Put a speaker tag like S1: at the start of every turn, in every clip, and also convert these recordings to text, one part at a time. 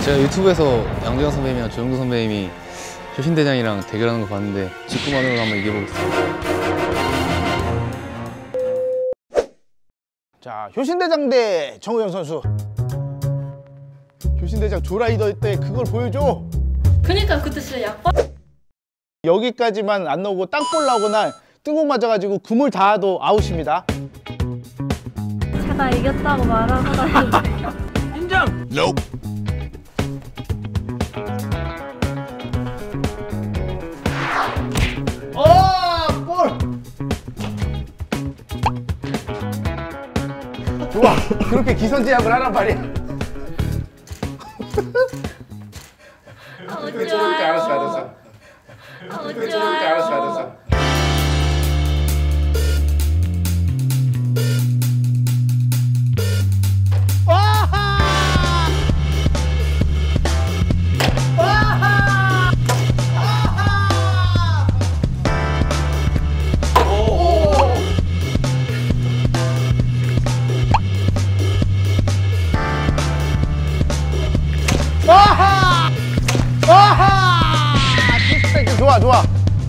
S1: 제가 유튜브에서 양재영 선배님이랑 조영도 선배님이 효신대장이랑 대결하는 거 봤는데 직구만으로 한번 이겨보겠습니다.
S2: 자, 효신대장 대 정우영 선수. 효신대장 조라이더 때 그걸 보여줘.
S3: 그니까 그때 진짜 약발.
S2: 여기까지만 안 나오고 땅볼 나오거나 뜬공 맞아가지고 그물 닿아도 아웃입니다.
S3: 제가 이겼다고 말하고 다니는데요.
S2: 인정!
S1: Nope.
S2: 볼! 좋아! 그렇게 기선제압을 하란 말이야.
S3: 좋아요.
S2: 알았어.
S3: 좋아요.
S2: 좋아.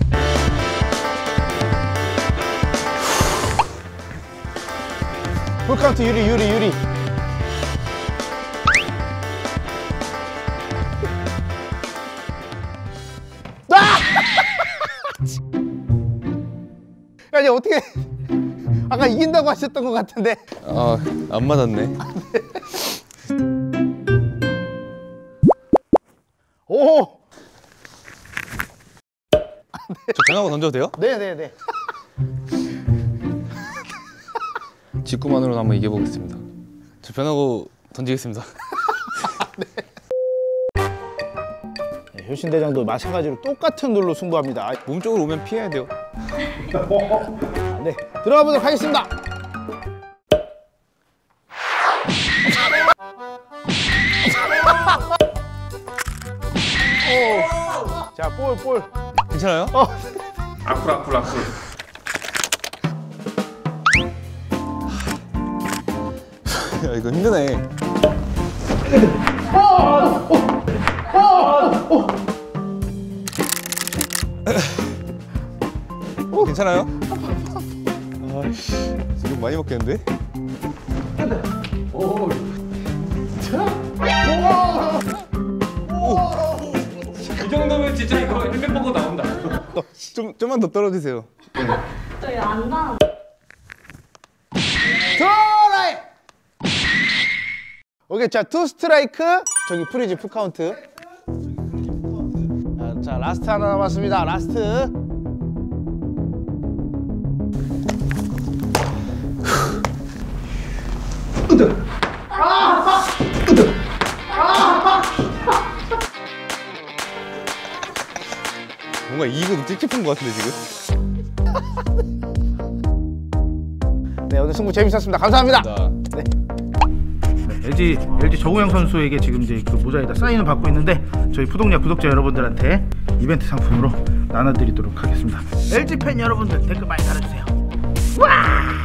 S2: 볼카운트 유리. 아니 어떻게 아까 이긴다고 하셨던 것 같은데.
S1: 안 맞았네.
S2: 오.
S1: 저 변하고 던져도 돼요?
S2: 네네네.
S1: 직구만으로 한번 이겨보겠습니다. 저 변하고 던지겠습니다.
S2: 네, 효신대장도 마찬가지로 똑같은 룰로 승부합니다.
S1: 몸 쪽으로 오면 피해야 돼요.
S2: 네, 들어가 보도록 하겠습니다. 오. 자, 볼.
S1: 괜찮아요?
S4: 아쿨.
S1: 야, 이거 힘드네. 괜찮아요? 아이씨, 지금 많이 먹겠는데?
S4: 이 정도면 진짜 이거 햄버거 나온다.
S1: 좀만 더 떨어지세요.
S3: 저희 안 나.
S2: 트라이! 오케이, 자, 투 스트라이크. 저기 프리즈 풀카운트. 자, 라스트 하나 남았습니다. 라스트.
S1: 뭔가 이기고도 찝찝한 것 같은데 지금?
S2: 네, 오늘 승부 재밌었습니다. 감사합니다. 네. LG 정우영 선수에게 지금 이제 그 모자에다 사인을 받고 있는데 저희 푸동야 구독자 여러분들한테 이벤트 상품으로 나눠드리도록 하겠습니다. LG 팬 여러분들 댓글 많이 달아주세요. 와!